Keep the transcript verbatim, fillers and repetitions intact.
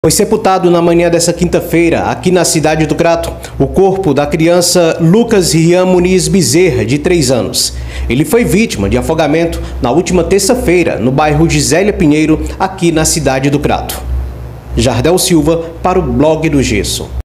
Foi sepultado na manhã dessa quinta-feira, aqui na cidade do Crato, o corpo da criança Lucas Rian Muniz Bezerra, de três anos. Ele foi vítima de afogamento na última terça-feira, no bairro Gisélia Pinheiro, aqui na cidade do Crato. Jardel Silva, para o Blog do Gesso.